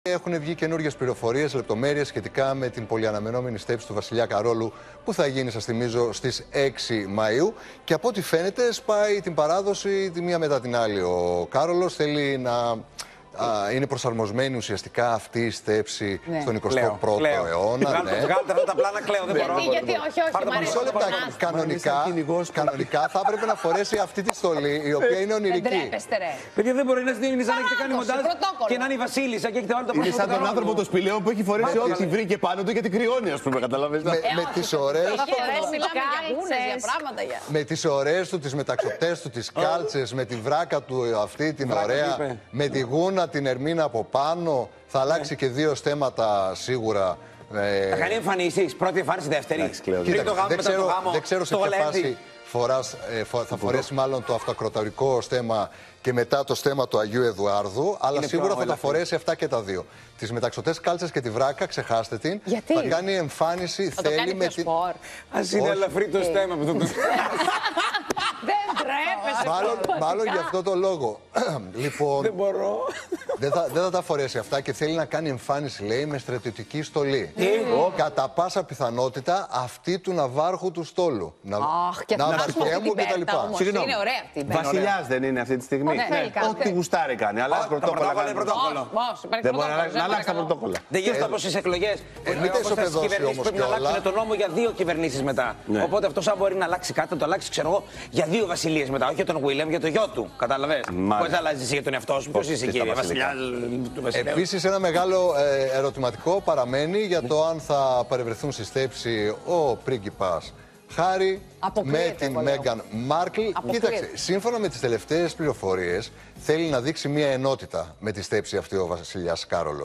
Έχουν βγει καινούργιες πληροφορίες, λεπτομέρειες σχετικά με την πολυαναμενόμενη στέψη του βασιλιά Καρόλου που θα γίνει, σας θυμίζω, στις 6 Μαΐου. Και από ό,τι φαίνεται σπάει την παράδοση τη μία μετά την άλλη. Ο Κάρολος θέλει να είναι προσαρμοσμένη ουσιαστικά αυτή η στέψη στον 21ο αιώνα. Βγάλτε αυτά τα πλάνα, κλαίω, δεν μπορώ. Γιατί, όχι, Μισό λεπτά. Κανονικά θα έπρεπε να φορέσει αυτή τη στολή, η οποία είναι ονειρική. Δεν τρέπεστε, ρε. Παιδιά, δεν μπορεί να είναι σαν να έχετε κάνει μοντάζ και να είναι η Βασίλισσα και έχετε βάλει το Είναι σαν τον άνθρωπο το σπηλαίο που έχει φορέσει ό,τι βρήκε πάνω του γιατί κρυώνει, ας πούμε, καταλαβαίνετε. Με τις ωραίες του, τις μεταξωτές του, τις κάλτσες, με τη βράκα του αυτή την ωραία, με τη γούνα την Ερμήνα από πάνω. Θα αλλάξει και δύο στέματα σίγουρα. Θα κάνει εμφανίσεις, πρώτη εμφάνιση, δεύτερη. Δεν ξέρω σε ποια φάση θα φορέσει μάλλον το αυτοκροτορικό στέμα και μετά το στέμα του Αγίου Εδουάρδου, αλλά σίγουρα θα τα φορέσει αυτά και τα δύο. Τις μεταξωτές κάλτσες και τη βράκα, ξεχάστε την. Γιατί? Θα κάνει εμφάνιση, θέλει με την. Ας είναι ελαφρύ το στέμα που το Δεν τρέπεσαι. Μάλλον γι' αυτό το λόγο. Λοιπόν, δεν μπορώ. Δεν θα τα φορέσει αυτά και θέλει να κάνει εμφάνιση, λέει, με στρατιωτική στολή. Κατά πάσα πιθανότητα αυτή του ναυάρχου του στόλου. Ναυαρχέμου κτλ. Είναι ωραία αυτή. Βασιλιάς δεν είναι αυτή τη στιγμή. Ό,τι γουστάρει κάνει. Αλλάζει πρωτόκολλα. Δεν μπορεί να αλλάξει τα πρωτόκολλα. Δεν γίνεται όπως στις εκλογές. Στις κυβερνήσεις πρέπει να αλλάξουν τον νόμο για δύο κυβερνήσεις μετά. Οπότε αυτός αν μπορεί να αλλάξει κάτι, να το αλλάξει, ξέρω εγώ, για δύο βασιλείες μετά. Όχι για τον Βίλιαμ, για το γιο του. Καταλαβες. Πώς θα αλλάζει εσύ για τον εαυτό σου, ποιος είσαι κύριε βασιλιά του βασιλείου. Επίσης, ένα μεγάλο ερωτηματικό παραμένει για το αν θα παρευρεθούν στη στέψη ο πρίγκιπας Χάρι με την Μέγαν Μάρκλ. Κοίταξε, σύμφωνα με τις τελευταίες πληροφορίες, θέλει να δείξει μια ενότητα με τη στέψη αυτή ο βασιλιάς Κάρολος.